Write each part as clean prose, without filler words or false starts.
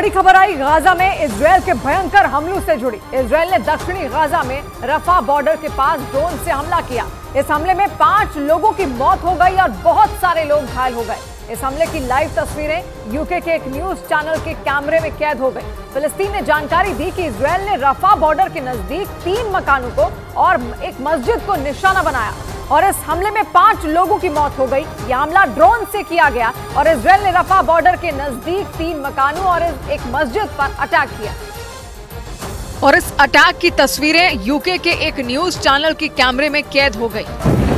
बड़ी खबर आई गाजा में इजरायल के भयंकर हमलों से जुड़ी। इजरायल ने दक्षिणी गाजा में रफा बॉर्डर के पास ड्रोन से हमला किया। इस हमले में 5 लोगों की मौत हो गई और बहुत सारे लोग घायल हो गए। इस हमले की लाइव तस्वीरें यूके के एक न्यूज चैनल के कैमरे में कैद हो गई। फिलिस्तीन ने जानकारी दी कि इजरायल ने रफा बॉर्डर के नजदीक 3 मकानों को और एक मस्जिद को निशाना बनाया और इस हमले में 5 लोगों की मौत हो गई। यह हमला ड्रोन से किया गया और इजरायल ने रफा बॉर्डर के नजदीक 3 मकानों और एक मस्जिद पर अटैक किया। और इस अटैक की तस्वीरें यूके के एक न्यूज चैनल के कैमरे में कैद हो गई।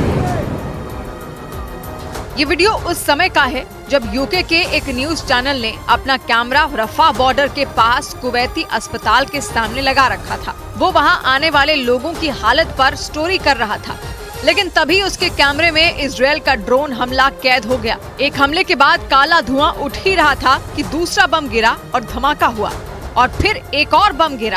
ये वीडियो उस समय का है जब यूके के एक न्यूज चैनल ने अपना कैमरा रफा बॉर्डर के पास कुवैती अस्पताल के सामने लगा रखा था। वो वहां आने वाले लोगों की हालत पर स्टोरी कर रहा था, लेकिन तभी उसके कैमरे में इजरायल का ड्रोन हमला कैद हो गया। एक हमले के बाद काला धुआं उठ ही रहा था कि दूसरा बम गिरा और धमाका हुआ और फिर एक और बम गिरा।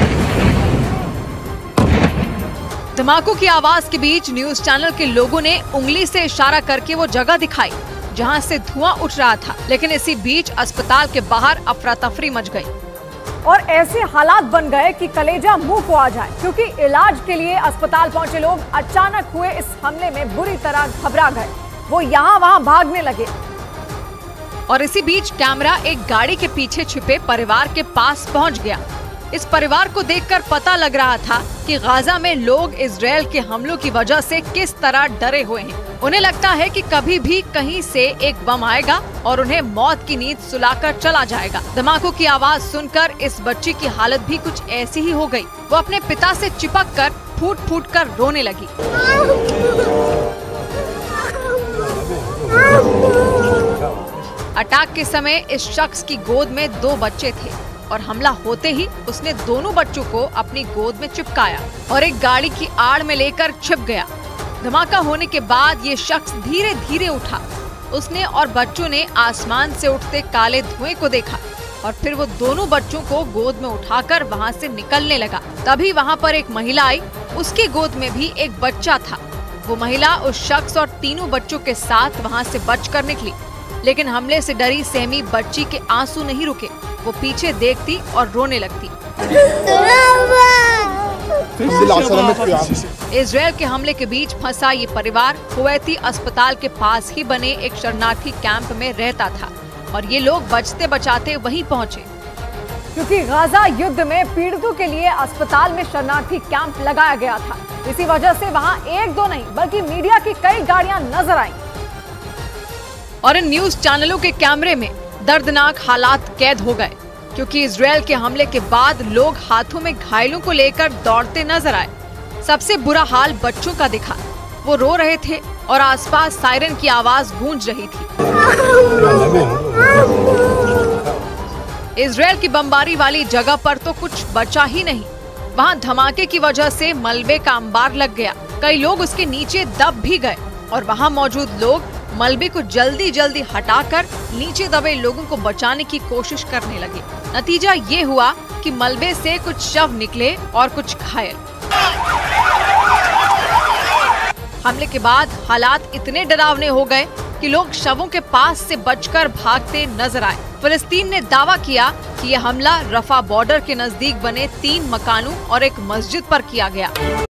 धमाकों की आवाज के बीच न्यूज चैनल के लोगों ने उंगली से इशारा करके वो जगह दिखाई जहां से धुआं उठ रहा था, लेकिन इसी बीच अस्पताल के बाहर अफरा तफरी मच गई और ऐसे हालात बन गए कि कलेजा मुंह को आ जाए, क्योंकि इलाज के लिए अस्पताल पहुंचे लोग अचानक हुए इस हमले में बुरी तरह घबरा गए। वो यहाँ वहाँ भागने लगे और इसी बीच कैमरा एक गाड़ी के पीछे छिपे परिवार के पास पहुंच गया। इस परिवार को देखकर पता लग रहा था कि गाजा में लोग इजरायल के हमलों की वजह से किस तरह डरे हुए हैं। उन्हें लगता है कि कभी भी कहीं से एक बम आएगा और उन्हें मौत की नींद सुलाकर चला जाएगा। धमाकों की आवाज सुनकर इस बच्ची की हालत भी कुछ ऐसी ही हो गई। वो अपने पिता से चिपक कर फूट फूट कर रोने लगी। अटैक के समय इस शख्स की गोद में 2 बच्चे थे और हमला होते ही उसने दोनों बच्चों को अपनी गोद में चिपकाया और एक गाड़ी की आड़ में लेकर छिप गया। धमाका होने के बाद ये शख्स धीरे धीरे उठा। उसने और बच्चों ने आसमान से उठते काले धुएं को देखा और फिर वो दोनों बच्चों को गोद में उठाकर वहाँ से निकलने लगा। तभी वहाँ पर एक महिला आई, उसकी गोद में भी एक बच्चा था। वो महिला उस शख्स और तीनों बच्चों के साथ वहाँ से बचकर निकली, लेकिन हमले से डरी सहमी बच्ची के आंसू नहीं रुके। वो पीछे देखती और रोने लगती। इजरायल के हमले के बीच फंसा ये परिवार कुवैती अस्पताल के पास ही बने एक शरणार्थी कैंप में रहता था और ये लोग बचते बचाते वहीं पहुंचे, क्योंकि गाजा युद्ध में पीड़ितों के लिए अस्पताल में शरणार्थी कैंप लगाया गया था। इसी वजह से वहां 1-2 नहीं बल्कि मीडिया की कई गाड़ियां नजर आईं और इन न्यूज चैनलों के कैमरे में दर्दनाक हालात कैद हो गए, क्योंकि इजरायल के हमले के बाद लोग हाथों में घायलों को लेकर दौड़ते नजर आए। सबसे बुरा हाल बच्चों का दिखा। वो रो रहे थे और आसपास सायरन की आवाज गूंज रही थी। इजरायल की बमबारी वाली जगह पर तो कुछ बचा ही नहीं। वहाँ धमाके की वजह से मलबे का अंबार लग गया। कई लोग उसके नीचे दब भी गए और वहाँ मौजूद लोग मलबे को जल्दी जल्दी हटाकर नीचे दबे लोगों को बचाने की कोशिश करने लगे। नतीजा ये हुआ कि मलबे से कुछ शव निकले और कुछ घायल। हमले के बाद हालात इतने डरावने हो गए कि लोग शवों के पास से बचकर भागते नजर आए। फिलिस्तीन ने दावा किया कि यह हमला रफा बॉर्डर के नजदीक बने 3 मकानों और एक मस्जिद पर किया गया।